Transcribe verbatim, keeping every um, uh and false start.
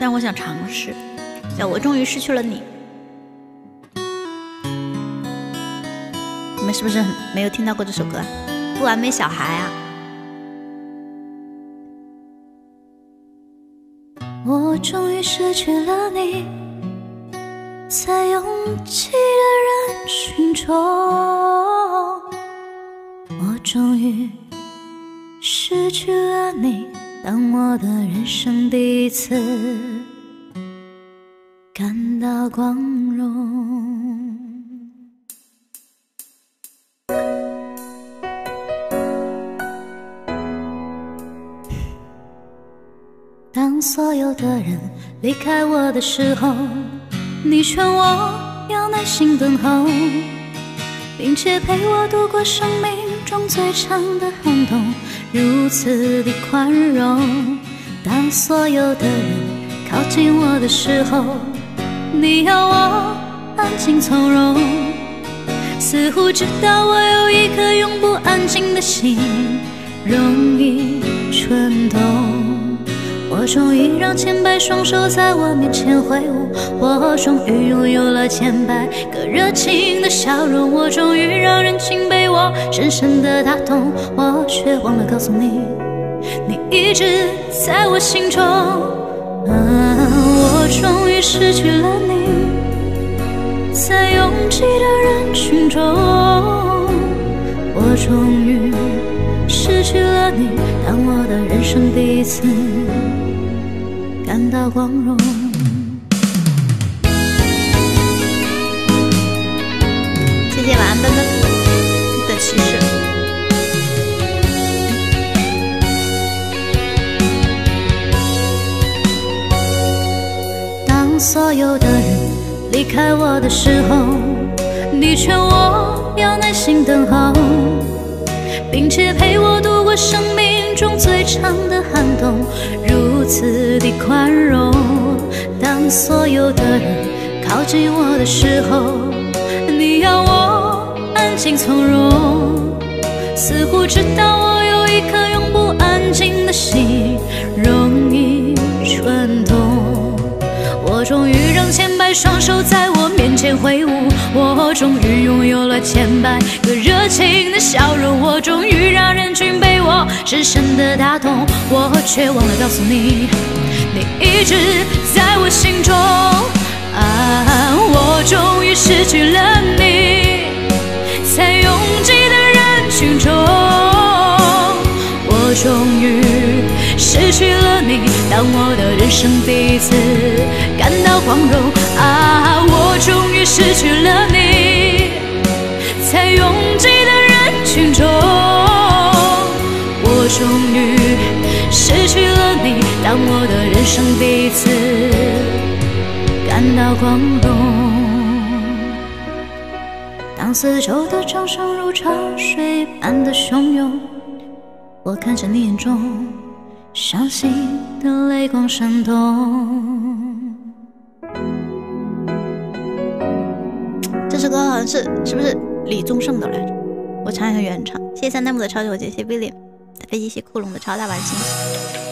但我想尝试，叫我终于失去了你。你们是不是很没有听到过这首歌啊？不完美小孩啊！ 我终于失去了你，在拥挤的人群中，我终于失去了你，当我的人生第一次感到光荣。当所有的人离开我的时候，你劝我要耐心等候，并且陪我度过生命中最长的寒冬，如此的宽容。当所有的人靠近我的时候，你要我安静从容，似乎知道我有一颗永不安静的心，容易蠢动。我终于让千百双手在我面前挥舞，我终于拥有了千百个热情的笑容，我终于让人群被我深深的打动，我却忘了告诉你，你一直在我心中。啊，我终于失去了你，在拥挤的人群中，我终于失去了你，当我的人生第一次感到光荣。 谢谢晚安奔奔的骑士。 当所有的人离开我的时候，你劝我要耐心等候，并且陪我度过生命中最长的寒冬，如此的宽容。当所有的人靠近我的时候，你要我安静从容，似乎知道我有一颗永不安静的心，容易蠢动。我终于让千百双手在我面前挥舞，我终于拥有了千百个热情的笑容，我终于让人群被我深深的打动，我却忘了告诉你，你一直在我心中。啊，我终于失去了你，在拥挤的人群中，我终于失去了你，当我的人生第一次感到光荣。啊，我终于失去了你，在拥挤的人群中，我终于失去了你，当我的人生第一次感到光荣。当四周的掌声如潮水般的汹涌，我看着你眼中伤心的泪光闪动。 这首歌好像是是不是李宗盛的来着？我唱一下原唱。谢谢三代目的超级火箭，谢谢 William 飞机，谢库龙的超大版星。